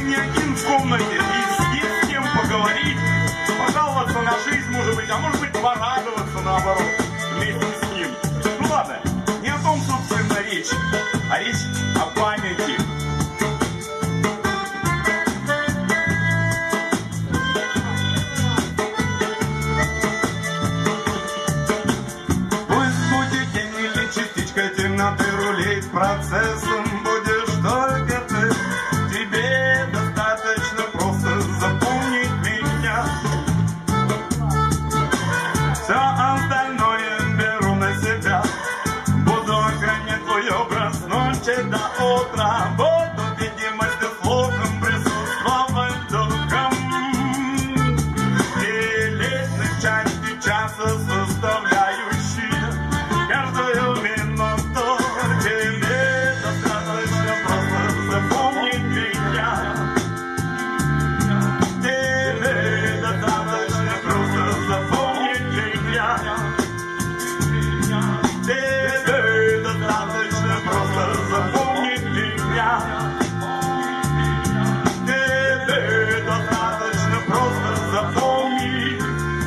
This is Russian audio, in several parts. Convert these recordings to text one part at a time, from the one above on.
не один в комнате, и есть с кем поговорить, пожаловаться на жизнь, а может быть порадоваться наоборот, вместе с ним. Ну ладно, не о том, собственно, речь, а речь о памяти. Пусть будет день или частичка темноты, рулить процессом будешь только ты. Тебе достаточно просто запомнить меня. Все остальное беру на себя. Буду охранять твой образ ночи до утра. Буду видимостью слухом присутствовать духом. И личных частей часа составляющие каждую минуту. Тебе достаточно просто запомнить меня. Тебе достаточно просто запомнить меня. Тебе достаточно просто запомнить меня. Тебе достаточно просто запомнить.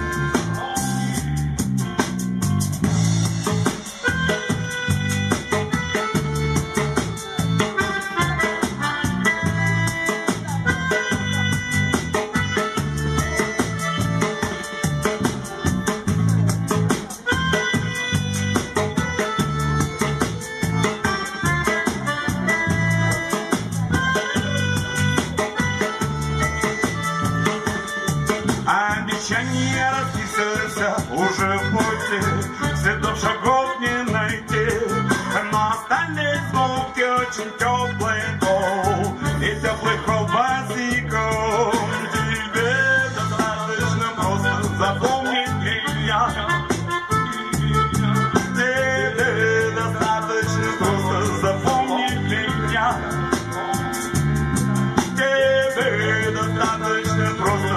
Обещания расписываются уже в пути, следов шагов не найти, но остались звуки очень теплые кол и теплых колбасиков. Тебе достаточно просто запомнить меня. Тебе достаточно просто запомнить меня. Тебе достаточно просто